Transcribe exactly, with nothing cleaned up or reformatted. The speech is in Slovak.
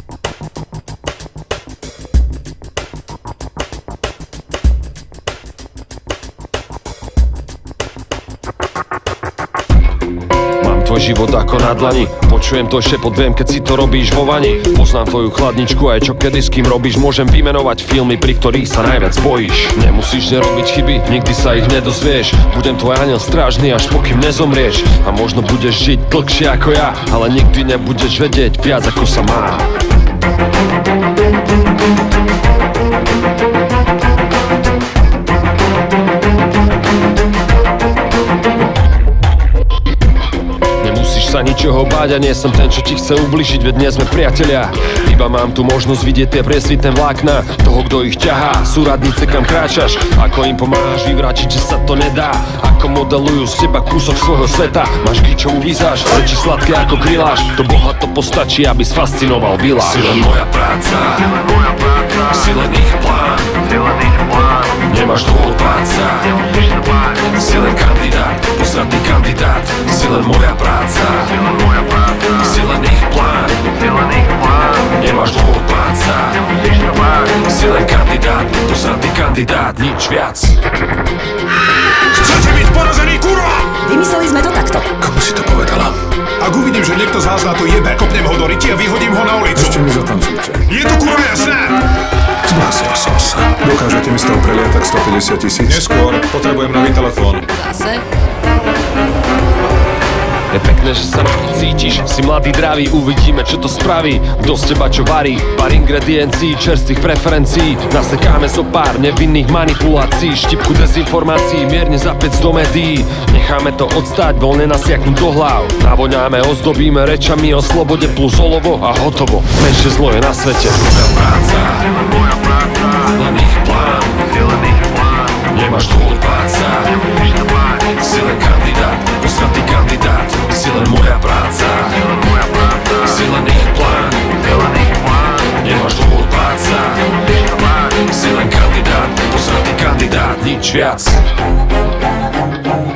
Tvoj život ako na dlani, počujem to šepot, viem, keď si to robíš vo vani. Poznám tvoju chladničku, aj čo kedy s kým robíš. Môžem vymenovať filmy, pri ktorých sa najviac bojíš. Nemusíš nerobiť chyby, nikdy sa ich nedozvieš. Budem tvoj aniel strážny, až pokým nezomrieš. A možno budeš žiť dlhšie ako ja, ale nikdy nebudeš vedieť viac ako sa má. Sa ničoho báť a nie som ten, čo ti chce ubližiť, veď nie sme priatelia. Iba mám tu možnosť vidieť tie priesvitné vlákna toho, kto ich ťahá. Súradnice, kam kráčaš, ako im pomáhaš vyvrátiť, že sa to nedá. Ako modelujú z teba kúsok svojho sveta. Máš gičovú vizáž, reči sladké ako griláš. To boha to postačí, aby sfascinoval Biláš. Si len moja práca, si len ich plán, nemáš dôvod báť sa. Si len kandidát, posratný kandidát. Si len moja práca, si len ich plán, nemáš dôvod báť sa. Si len kandidát, posratný kandidát, nič viac. Chcete byť porazený, kurva! Vymysleli sme to takto. Komu si to povedala? Ak uvidím, že niekto z vás na to jebe, kopnem ho do ryti a vyhodím ho na ulicu. Ešte mi zatancujte. Je to kurva jasné? Zblásil som sa. Dokážete mi z toho preliatať stopäťdesiat tisíc? Neskôr, potrebujem nový telefón. Zase? Je pekné, že sa cítiš, si mladý, dravý, uvidíme, čo to spraví. Kto z teba čo varí, pár ingrediencií, čerstvých preferencií. Nasekáme zo pár nevinných manipulácií, štipku dezinformácií, mierne zapäť do médií. Necháme to odstať, voľne nasiaknúť do hlav. Navoňáme, ozdobíme rečami o slobode plus olovo a hotovo. Menšie zlo je na svete. Moja práca, len ich plán, nemáš dôvod báť sa. Si len kandidát, posratý kandidát. Si len moja práca, si len ich plán, nemáš dôvod báť sa. Si len kandidát, posratý kandidát, nič viac.